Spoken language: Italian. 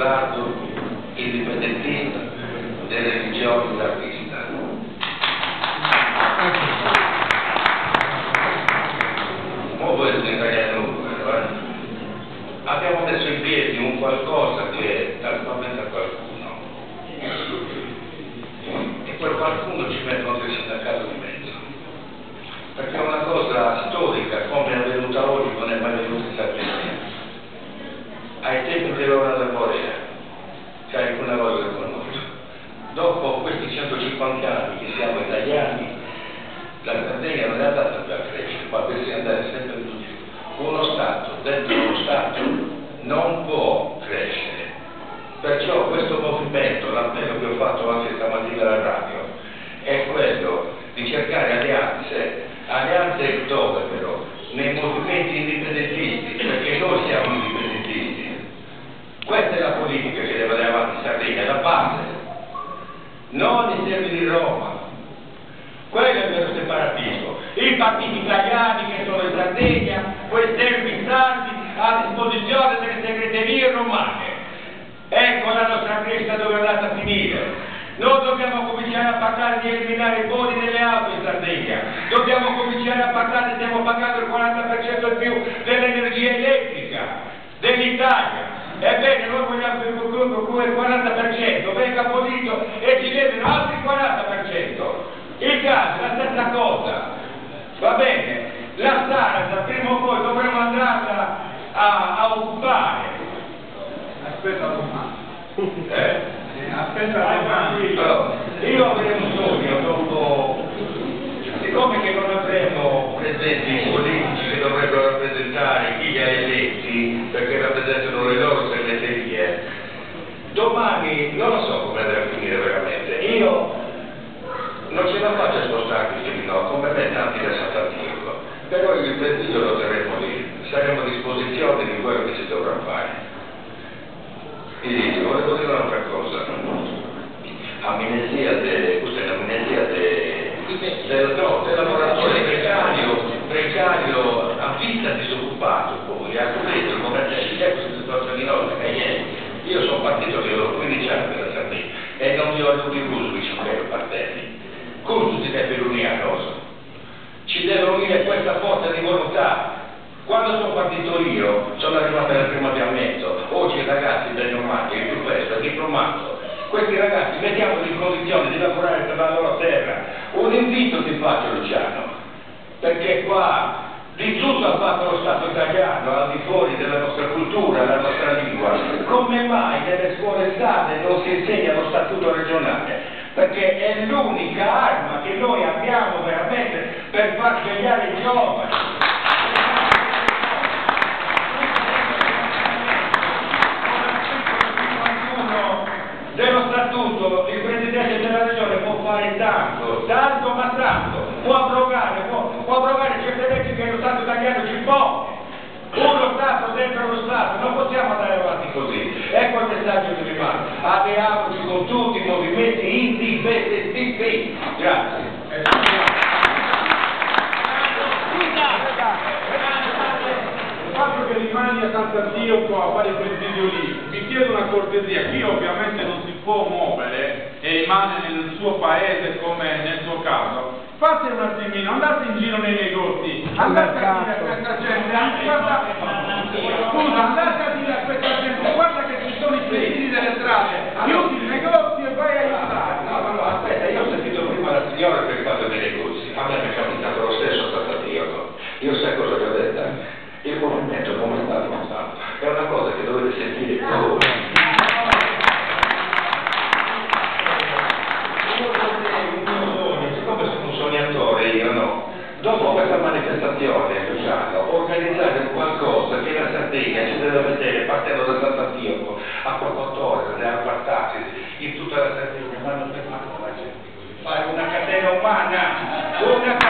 parlato indipendentista delle religioni da vista. Ora voi siete italiani numero, abbiamo messo in piedi un qualcosa che spaventa qualcuno e quel qualcuno ci mette anche il sindacato di mezzo, perché è una cosa storica come è avvenuta oggi, non è mai venuta in Sardegna. Ai tempi dell'ora del Morea, che è alcune cose che conosco. Dopo questi 150 anni che siamo italiani, la Sardegna non è andata più a crescere, ma per andare sempre più giù. Uno Stato, dentro uno Stato, non può crescere. Perciò questo movimento, l'appello che ho fatto anche stamattina alla radio, è quello di cercare alleanze dove però? Nei movimenti indipendentisti, perché noi siamo indipendentisti. Questa è la politica che deve andare avanti in Sardegna, la base, non i termini di Roma. Quello è il vero separatismo. I partiti italiani che sono in Sardegna, quei termini sardi a disposizione delle segreterie romane. Ecco la nostra crescita dove è andata a finire. Noi dobbiamo cominciare a parlare di eliminare i voli delle auto in Sardegna, dobbiamo cominciare a parlare, stiamo pagando il 40% in più dell'energia elettrica dell'Italia. Ebbene, noi vogliamo che il 40% venga abolito e ci levino altri 40%. Il gas è la stessa cosa, va bene? La Sara, prima o poi dovremo andarla a occupare. Aspetta domani. Aspetta domani. Io avrei un sogno dopo, siccome che non avremo presenti i politici che dovrebbero rappresentare chi li ha eletti, perché rappresentano le loro segreterie, domani non lo so come andrà a finire veramente. Io non ce la faccio a spostarmi fino no, come me tanti da Sant'Antioco, però il pensiero lo terremo lì, saremo a disposizione di quello che si dovrà fare. E volevo dire un'altra cosa, amnesia questa è l'amnesia del lavoratore precario a vita disoccupato, poi a questo il governo c'è questa situazione inoltre che ieri io sono partito che ho 15 anni da Sardegna e non vi ho avuto Cusuvici che ero partelli. Cusuvici è per l'unica cosa, ci deve unire questa forza di volontà. Quando sono partito io, sono arrivato nel primo avviamento, oggi i ragazzi del Nomadi, il più presto, è diplomato. Questi ragazzi mettiamoli in condizione di lavorare per la loro terra. Un invito ti faccio, Luciano, perché qua di tutto ha fatto lo Stato italiano, al di fuori della nostra cultura, della nostra lingua. Come mai nelle scuole state non si insegna lo statuto regionale? Perché è l'unica arma che noi abbiamo veramente per far svegliare i giovani. Dello statuto il Presidente della Regione può fare tanto ma tanto, può abrogare certe leggi che lo Stato italiano ci pone. Uno Stato dentro lo Stato, non possiamo andare avanti così. Ecco il messaggio che vi mando. Alleamoci con tutti i movimenti indipendentisti. Grazie. Il fatto che rimani a Sant'Antioco a fare il presidio lì, vi chiedo una cortesia, qui ovviamente non si può muovere e rimane nel suo paese come nel suo caso. Fate un attimino, andate in giro nei negozi, andate a dire a questa gente, guarda, scusa, andate a dire a questa gente, guarda che ci sono i presidi delle strade, chiudi il negozio e vai a aiutare. No, aspetta, io ho sentito prima la signora per il fatto dei negozi, a me mi è capitato lo stesso a Sant'Antioco. Io sai cosa gli ho detto? Il movimento come sta affrontando è una cosa che dovete sentire voi. Siccome sono un sognatore io no, dopo questa manifestazione organizzare qualcosa che la Sardegna ci deve vedere partendo da Sant'Antioco a Procottore, da Alpartati, in tutta la Sardegna, ma non per fare una catena umana,